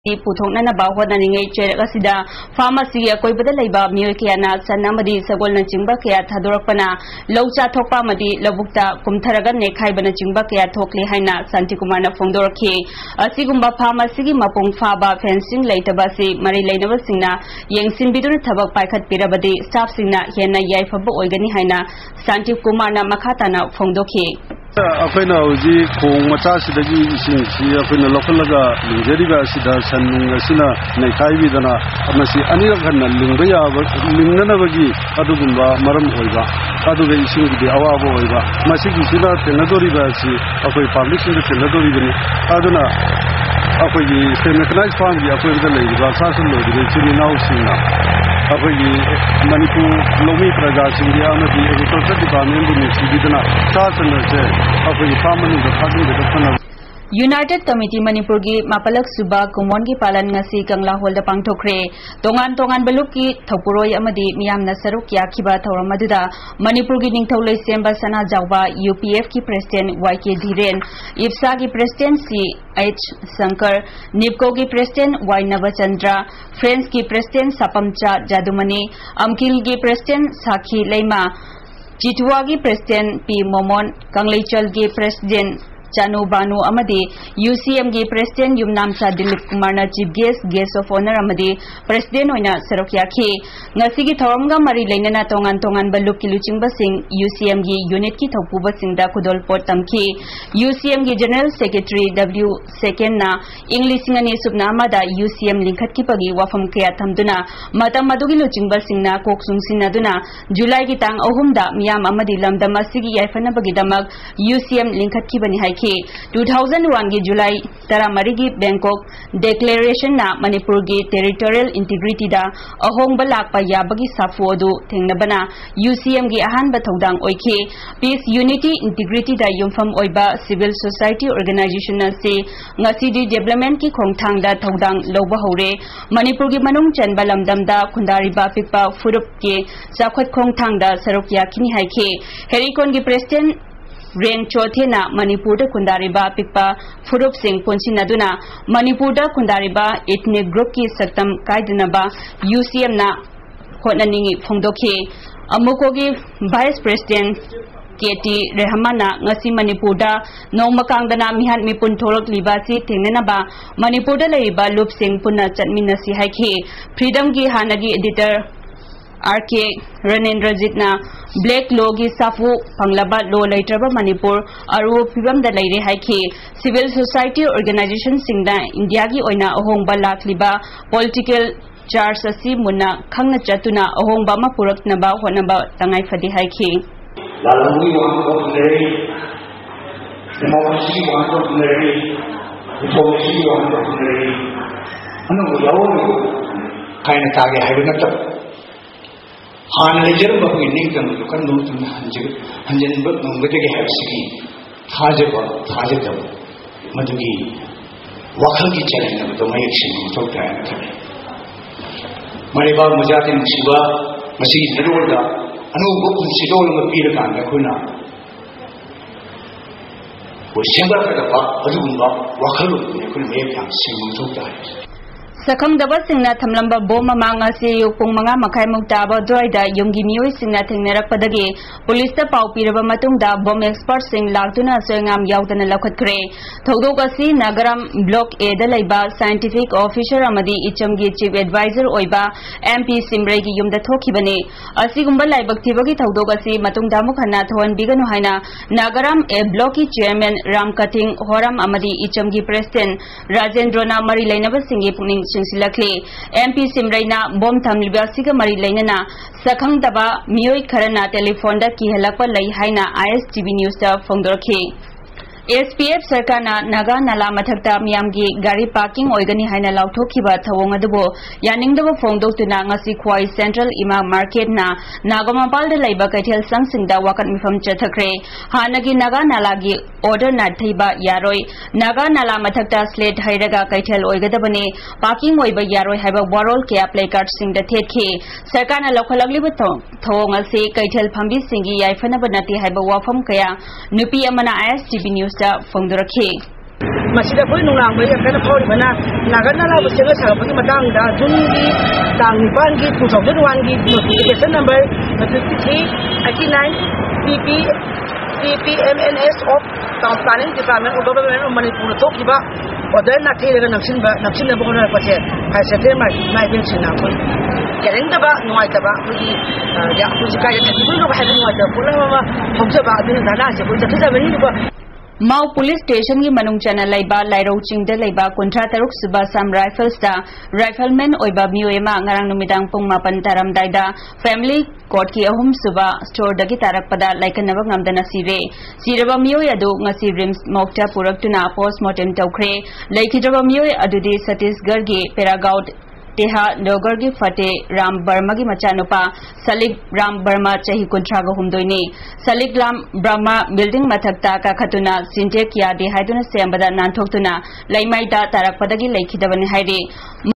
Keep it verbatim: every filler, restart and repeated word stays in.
पुथोकना बाहोदनिंगे चेरगसिदा pharmacy अकोइबदा लैबा मियोय कयाना सन्नामदी सगोलना चिंबा कया थादोरकपना लौचा थोकपा मदी लबुक्ता कुमथरगा नेखाइबना चिंबा कया थोकले हाइना शांति कुमारना फोंदोरखि असिगुम्बा फार्मेसीगी मपुंग फाबा फेंसिंग लैतबासी मरि लैनबसिंगना येंसिनबिदुना थबक पाइखत पिरबदी स्टाफ सिंगना हेना याइफब ओइगनी हाइना शांति कुमारना मखाताना फोंदोखि अखोइना हुजी खोंग मचा सिदगी इसिंग सि अखोइना लोकलगा लिंगरिबा सिदा सन्नुंग असिना नैखाइबिदना अमसि अनिरक हन्ना लिंगबा याबा लिंगनबगी अदुगुम्बा मरम ओइबा अदुगा इसिंगदि अवाबो ओइबा मसिगि सिना तेनदोरिबा सि अखोइ पब्लिक सिंग तेनदोरिबनि अदुना अखोइगी सेमेकनाइज फार्मगी अखोइदा लैबा सासन लोदिगे चिनिनाउ सिंगना अखोइगी मणिपुर लौमी प्रजा सिंगी अमदि एग्रीकल्चर डिपार्टमेंट बु निसिबिदना सासनसे अखोइगी फार्मनि दफादिंगदा फना यूनाइटेड कमिटी मणिपुर की मापलक सुबा कुमोन की पालन ngasi कंगला होल दा पांगथोखरे तोंगान तोंगान बलुक की थपुरोय अमदि मियामना सरुक याखिबा थौरम मदुदा मणिपुर की निंगथौ लैसेंबा सना जावबा यूपीएफ की प्रेसिडेंट वाईके धीरेन इफ्सा की प्रेसिडेंट सी एच शंकर निपको की प्रेसिडेंट वाई नवचंद्रा फ्रेंच की प्रेसिडेंट सपमचा जादुमनी अमकिल की प्रेसिडेंट साखी लैमा चितुआ की प्रेसिडेंट पी मोमोन कंगलेचल की प्रेसिडेंट चानु बानु अमदी यूसीएम की प्रेसिडेंट युमनामसा दिलीप कुमार ना chief guest guest of honour अमदी प्रेसिडेंट ओइना सरुक याखि ngasi की थौरमगा मरी लैनना तोंगान तोंगान बलुक की लुचिंगबा सिंग यूसीएम की यूनिट की थौपुबा सिंगदा खुदोल पोट तमखि यूसीएम की जनरल सेक्रेटरी डब्ल्यू सेकेंड ना इंग्लिश सिंगनी सुबना अमदा यूसीएम लिंखत की पगी वाफम कया थमदुना मतम मदुगी लुचिंगबा सिंगना कोकसुंगसिनदुना जुलाई की तांग अहुमदा मियाम अमदी लमदम असिगी याइफनबगी दमक यूसीएम लिंखत की बनि हाइ टू थाउजेंड वन की जुलाई तरामरी की बैंकॉक डिक्लेरेशन ना मणिपुर की टेरिटोरियल इंटीग्रिटी दा अहोंग लाप याबगी साफु अदु थेंगनबना यूसीएम की अहानब थौदांग ओइखे पीस यूनिटी इंटीग्रिटी दा युमफम ओइबा सिविल सोसाइटी ऑर्गेनाइजेशन से ngasi डेवलपमेंट की खोंगथांग दा थौदांग लौबा हौरे मणिपुर की मनुंग चनबा लमदम दा खुंदारिबा पिकपा फुरुप के चाखत खोंगथांग दा सरुक याखिनी हाइखे हेरिकोन की प्रेसिडेंट रेन चौथेना मणिपुर खुंदारिबा पिकपा फुरुप सिंह पुंसिनदुना मणिपुर खुंदारिबा इथनिक ग्रुप की सक्तम कायदनबा यूसीएम ना होटनिंगी फोंदोखे अमुको की वाइस प्रेसिडेंट केटी रेहमाना ngasi मणिपुर नौमकांगदना मिहान मिपुन थोरक लिबासी थेंगनबा मणिपुर लैबा लुप सिंह पुना चटमिनसी हाइखे फ्रीडम की हानगी एडिटर आर के रणेंद्रजीतना ब्लैक लो की साफु फंगलबा लो लैत्रबा मणिपुर अरु फिबम द लैरे हाइखे सिविल सोसाइटी ऑर्गेनाइजेशन सिंगदा इंडिया की ओइना अहोंगबा लाखलिबा पॉलिटिकल चार्ज असि मुन्ना खंगना चतुना अहोंगबा मा पुरकनबा होनबा तंगाई फदि हाइखे लालुंगी वांग ऑर्डिनरी डेमोक्रेसी वांग ऑर्डिनरी रिफॉर्मेसी वांग ऑर्डिनरी अनु यावो कायना तागे हाइबनत हान लेजर बगी निंगम दुकान नोतुन हंजे हंजन बग नंगदे हैबसिगी थाजब थाजब मदुगी वखल की चलन तो मयक सिंह थोटा है खले मरिबा मुजातिन सिबा मसी जरूरदा अनुभव कुंसिदोल म पीर कान खुना वो सेंबर का अदुगुंबा वखल ने खुन मयक याम सिंह थोटा है सखंगदबा सिंगना थमलंबा बोम ममांग असे योपुंग मंगा मखाय मुक्ताबा द्वाइदा युमगी मियोय सिंगना थेंगनरकपदगे पुलिस ता पाउ पिरबा मतुंगदा बोम एक्सपर्ट सिंग लाक्तुना सोयंगाम याउदना लखतखरे थौदोक असि नगरम ब्लॉक ए दा लैबा साइंटिफिक ऑफिसर अमदी इचमगी चीफ एडवाइजर ओइबा एमपी सिमरे की युमदा थोखिबने असिगुंबा लाइबक थिबगी थौदोक असि मतुंगदा मुखना थवन बिगनु हाइना नगरम ए ब्लॉक की चेयरमैन राम कथिंग होरम अमदी इचमगी प्रेसिडेंट राजेंद्रना मरी लैनबा सिंगी पुनिंग सिंसिलखले एमपी सिमरैना बोम थमलिबासिगा मरी लैनना सखंगदबा मियोय खरना टेलीफोन दा किहलकपा लै हाइना आईएसटीवी न्यूज दा फोंदोरखे एसपीएफ सरकार नागा नाला मथक्ता मियामगी गाड़ी पार्किंग ओइगनी हाइना लाउथोखिबा थवोंग अदुबो यानिंगदबो फोंदोक्तुना ngasi ख्वाई सेंट्रल इमा मार्केट ना नागमापाल दा लैबा कैथेल संगसिंगदा वाकत मिफम चथखरे हानगी नागा नालागी ऑर्डर ना थैबा यारोय नागा नाला मथक्ता स्लेट हैरगा कैथेल ओइगदबने पार्किंग ओइबा यारोय हाइबा वारोल के प्ले कार्ड सिंगदा थेखे सरकार ना लखलगलिबो थवोंग असे कैथेल फंबी सिंगी याइफनबा नति हाइबा वाफम कया नुपी अमना आईएसटीवी न्यूज दा फोंदोरखे masida pun nungang bai kan phori bana nagan na labu senga sa pagi matang da jun gi tang nipan gi two thousand one gi notification number three eighty-nine P P P P M N S of Town Planning Department of Government of Manipur to kiba order na thira naksin ba naksin na bokona pache hai sete mai mai bin sina ko kereng da ba nuai da ba ko ya ko ji kai da ko ba ha nuai da ko na ma hokja ba din da na je ko da ta bani ko Mau Police Station की मनung चना लाइबा लाइरो चिंग दे लाइबा कुंट्रा तरुक सुबह सम rifles दा rifleman ओइबा मियोएमा ngarang numitang pung mapan taram daida family court की अहुम सुबह स्टोर दगी तारक पदा लाइकनबा ngamdana sire siraba miyoe adu ngasi rims mokta puraktuna postmortem tawkhre laikhidraba miyoe adudi Chhattisgarh gi Peragaud Teha Nogar gi Fate Ram Burma gi machanupa Salik Ram Burma chahi kuntra ga humdoini Salik Ram Burma building mathakta ka khatuna sintek ya de haiduna sembada nanthokuna laimai da tarak padagi laikhidabani hairi